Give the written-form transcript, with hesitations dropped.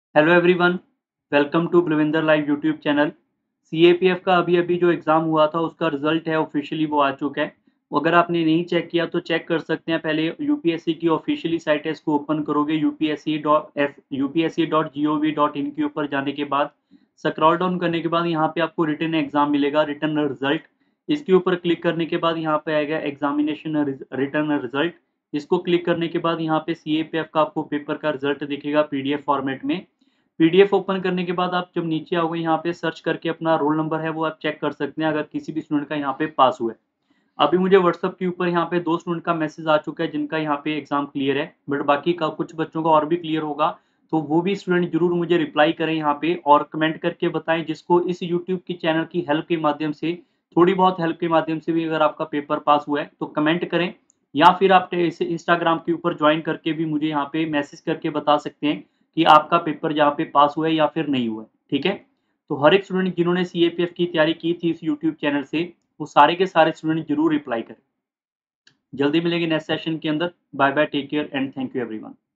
Hello everyone, welcome to Balwinder live YouTube channel. CAPF का अभी-अभी जो एग्ज़ाम हुआ था उसका रिज़ल्ट है ऑफ़िशियली वो आ चुका है। अगर आपने नहीं चेक किया तो चेक कर सकते हैं। पहले यूपीएससी की ऑफ़िशियली साइट है, इसको ओपन करोगे यूपीएससी.gov.in के ऊपर जाने के बाद स्क्रॉल डाउन करने के बाद यहाँ पे आपको रिटन एग्ज़ाम मिलेगा, रिटन रिज़ल्ट। इसके ऊपर क्लिक करने के बाद यहाँ पे आएगा एग्ज़ामिनेशन रिटन रिज़ल्ट। इसको क्लिक करने के बाद यहाँ पे सीएपीएफ का आपको पेपर का रिज़ल्ट दिखेगा पीडीएफ फॉर्मेट में। पीडीएफ ओपन करने के बाद आप जब नीचे आओगे यहाँ पे सर्च करके अपना रोल नंबर है वो आप चेक कर सकते हैं, अगर किसी भी स्टूडेंट का यहाँ पे पास हुआ है। अभी मुझे व्हाट्सएप के ऊपर यहाँ पे 2 स्टूडेंट का मैसेज आ चुका है जिनका यहाँ पे एग्ज़ाम क्लियर है, बट बाकी का कुछ बच्चों का और भी क्लियर होगा। तो वो भी स्टूडेंट ज़रूर मुझे रिप्लाई करें यहाँ पे और कमेंट करके बताएँ, जिसको इस यूट्यूब की चैनल की हेल्प के माध्यम से, थोड़ी बहुत हेल्प के माध्यम से भी अगर आपका पेपर पास हुआ है तो कमेंट करें, या फिर आप इसे इंस्टाग्राम के ऊपर जॉइन करके भी मुझे यहाँ पे मैसेज करके बता सकते हैं कि आपका पेपर यहाँ पे पास हुआ है या फिर नहीं हुआ है, ठीक है? तो हर एक स्टूडेंट जिन्होंने सीएपीएफ की तैयारी की थी इस यूट्यूब चैनल से, वो सारे के सारे स्टूडेंट ज़रूर रिप्लाई करें। जल्दी मिलेंगे नेक्स्ट सेशन के अंदर। Bye bye, take care and thank you everyone.